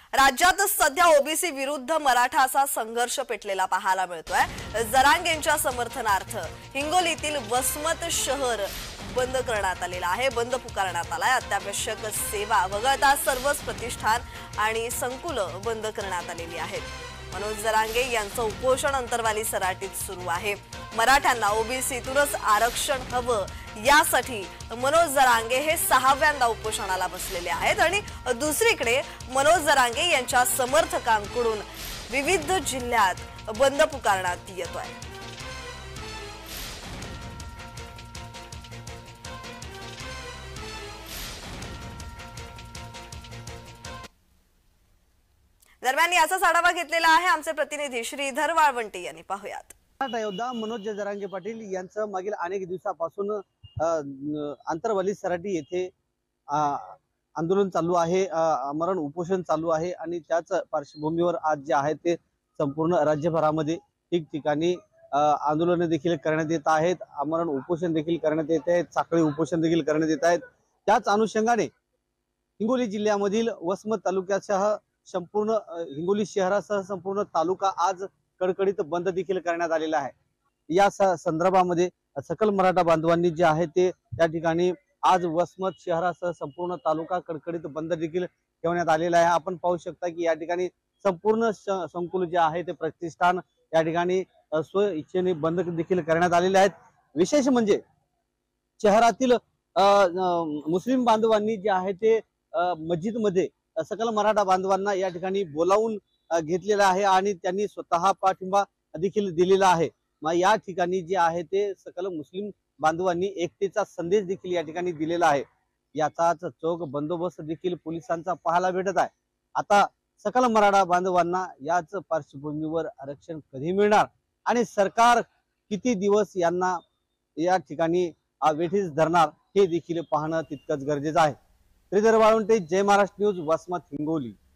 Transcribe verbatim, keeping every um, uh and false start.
राज्यात सध्या ओबीसी विरुद्ध मराठा असा संघर्ष पेटलेला पाहायला मिळतोय। जरांगेंच्या समर्थनार्थ हिंगोलीतील वसमत शहर बंद करण्यात आलेला आहे। बंद पुकारण्यात आलाय। अत्यावश्यक सेवा वगळता सर्वच प्रतिष्ठान आणि संकुल बंद करण्यात आलेली आहेत। मनोज जरांगे यांचं उपोषण अंतरवाली सराटीत सुरू आहे। मराठ्यांना ओबीसीतूनच आरक्षण हवं यासाठी मनोज जरांगे हे सहाव्यांदा उपोषणाला बसलेले आहेत आणि दुसरीकडे मनोज जरांगे यांच्या समर्थकांकडून विविध जिल्ह्यात बंद पुकारण्यात येतोय। दरम्यान याचाच आढावा घेतलेला आहे आमचे प्रतिनिधी श्रीधर वाळवंटी यांनी। पाहूयात। मराठा योद्धा मनोज जरांगे पाटील यांचं मागील अनेक दिवसापासून अंतरवाली सराटी येथे आंदोलन चालू आहे, आमरण उपोषण चालू आहे आणि त्याच पार्श्वभूमीवर आज जे आहे ते संपूर्ण राज्यभरामध्ये ठिकठिकाणी आंदोलन देखील करण्यात येत आहेत, आमरण उपोषण देखील करण्यात येत आहेत, साखळी उपोषण देखील करण्यात येत आहेत। त्याच अनुषंगाने हिंगोली जिल्ह्यामधील वसमत तालुक्यासह संपूर्ण हिंगोली शहरासह संपूर्ण तालुका आज कडकडीत बंद देखील करण्यात आलेला आहे। या संदर्भामध्ये सकल मराठा बांधवांनी जे आहे ते त्या ठिकाणी आज वसमत शहरासह संपूर्ण तालुका कडकडीत बंद देखील ठेवण्यात आलेला आहे। आपण पाहू शकता की या ठिकाणी संपूर्ण संकुल जे आहे ते प्रतिष्ठान या ठिकाणी स्व इच्छेने बंद देखील करण्यात आलेले आहेत। विशेष म्हणजे शहरातील मुस्लिम बांधवांनी जे आहे ते मस्जिद मध्ये सकल मराठा बांधवांना या ठिकाणी बोलावून घेतलेला आहे आणि त्यांनी स्वतः पाठिंबा देखील दिलेला आहे। मग या ठिकाणी जे आहे ते सकल मुस्लिम बांधवांनी एकतेचा संदेश देखील या ठिकाणी दिलेला आहे। याचाच चोख बंदोबस्त देखील पोलिसांचा पाहायला भेटत आहे। आता सकल मराठा बांधवांना याच पार्श्वभूमीवर आरक्षण कधी मिळणार आणि सरकार किती दिवस यांना या ठिकाणी वेठीस धरणार हे देखील पाहणं तितकंच गरजेचं आहे। श्रीधर वाळवंटे, जय महाराष्ट्र न्यूज, वसमत, हिंगोली।